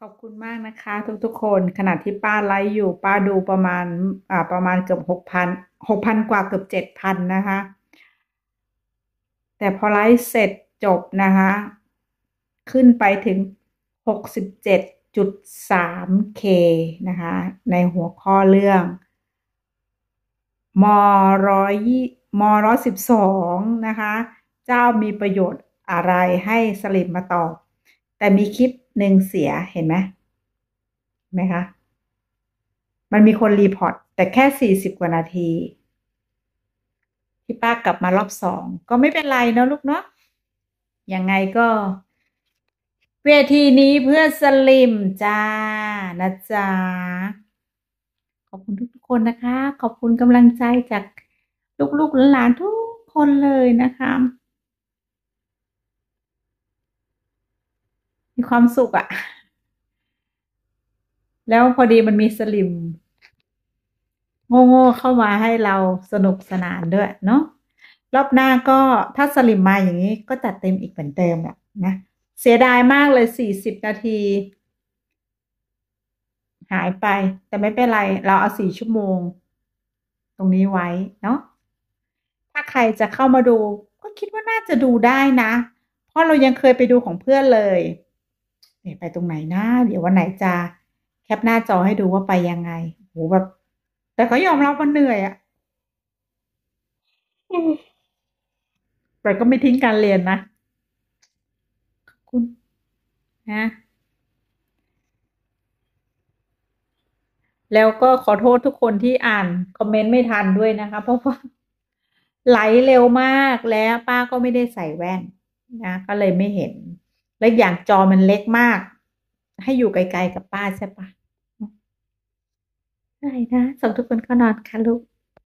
ขอบคุณมากนะคะทุกๆคนขณะที่ป้าไลฟ์อยู่ป้าดูประมาณเกือบ6,000กว่าเกือบ7,000นะคะแต่พอไลฟ์เสร็จจบนะคะขึ้นไปถึง67.3Kนะคะในหัวข้อเรื่องม120ม112นะคะเจ้ามีประโยชน์อะไรให้สลิมมาตอบแต่มีคลิปหนึ่งเสียเห็นไหมไหมคะ มันมีคนรีพอร์ตแต่แค่40 กว่านาทีที่ป้ากลับมารอบสองก็ไม่เป็นไรเนอะลูกเนาะยังไงก็เวทีนี้เพื่อสลิมจ้านะจ๊ะขอบคุณทุกๆคนนะคะขอบคุณกำลังใจจากลูกๆหลานๆทุกคนเลยนะคะมีความสุขอะแล้วพอดีมันมีสลิมโง่ๆเข้ามาให้เราสนุกสนานด้วยเนาะรอบหน้าก็ถ้าสลิมมาอย่างนี้ก็จัดเต็มอีกเหมือนเดิมแหละนะเสียดายมากเลย40 นาทีหายไปแต่ไม่เป็นไรเราเอา4 ชั่วโมงตรงนี้ไว้เนาะถ้าใครจะเข้ามาดูก็คิดว่าน่าจะดูได้นะเพราะเรายังเคยไปดูของเพื่อนเลยเนี่ยไปตรงไหนนะเดี๋ยววันไหนจะแคปหน้าจอให้ดูว่าไปยังไงโหแบบแต่ก็ยอมรับว่าเหนื่อยอะอืมแต่ก็ไม่ทิ้งการเรียนนะขอบคุณนะแล้วก็ขอโทษทุกคนที่อ่านคอมเมนต์ไม่ทันด้วยนะคะเพราะว่าไหลเร็วมากแล้วป้าก็ไม่ได้ใส่แว่นนะก็เลยไม่เห็นและอย่างจอมันเล็กมากให้อยู่ไกลๆกับป้าใช่ปะได้นะส่งทุกคนเข้านอนค่ะลูก